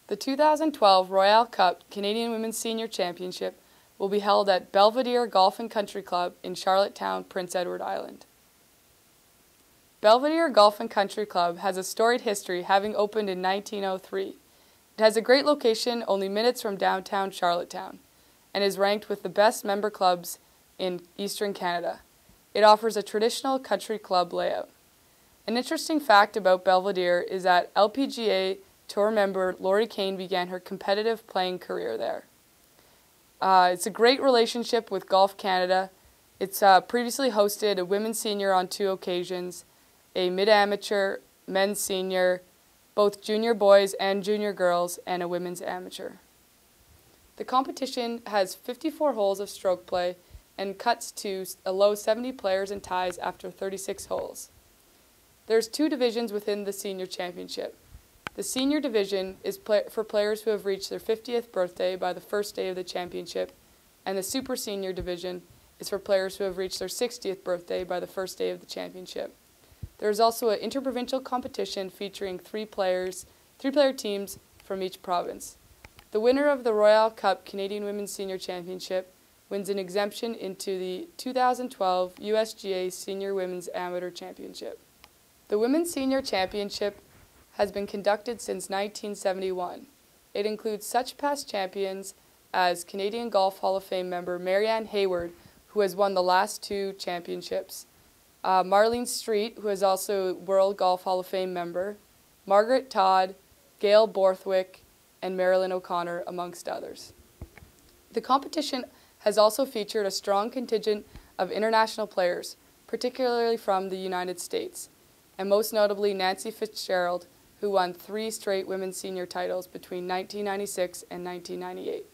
The 2012 Royale Cup Canadian Women's Senior Championship will be held at Belvedere Golf and Country Club in Charlottetown, Prince Edward Island. Belvedere Golf and Country Club has a storied history, having opened in 1903. It has a great location only minutes from downtown Charlottetown and is ranked with the best member clubs in Eastern Canada. It offers a traditional country club layout. An interesting fact about Belvedere is that LPGA Tour member Lori Kane began her competitive playing career there. It's a great relationship with Golf Canada. It's previously hosted a women's senior on 2 occasions, a mid-amateur, men's senior, both junior boys and junior girls, and a women's amateur. The competition has 54 holes of stroke play and cuts to a low 70 players and ties after 36 holes. There's 2 divisions within the senior championship. The senior division is for players who have reached their 50th birthday by the first day of the championship, and the super senior division is for players who have reached their 60th birthday by the first day of the championship. There is also an interprovincial competition featuring 3-player teams from each province. The winner of the Royale Cup Canadian Women's Senior Championship wins an exemption into the 2012 USGA Senior Women's Amateur Championship. The Women's Senior Championship has been conducted since 1971. It includes such past champions as Canadian Golf Hall of Fame member Marianne Hayward, who has won the last 2 championships, Marlene Street, who is also World Golf Hall of Fame member, Margaret Todd, Gail Borthwick, and Marilyn O'Connor, amongst others. The competition has also featured a strong contingent of international players, particularly from the United States, and most notably Nancy Fitzgerald, who won 3 straight women's senior titles between 1996 and 1998.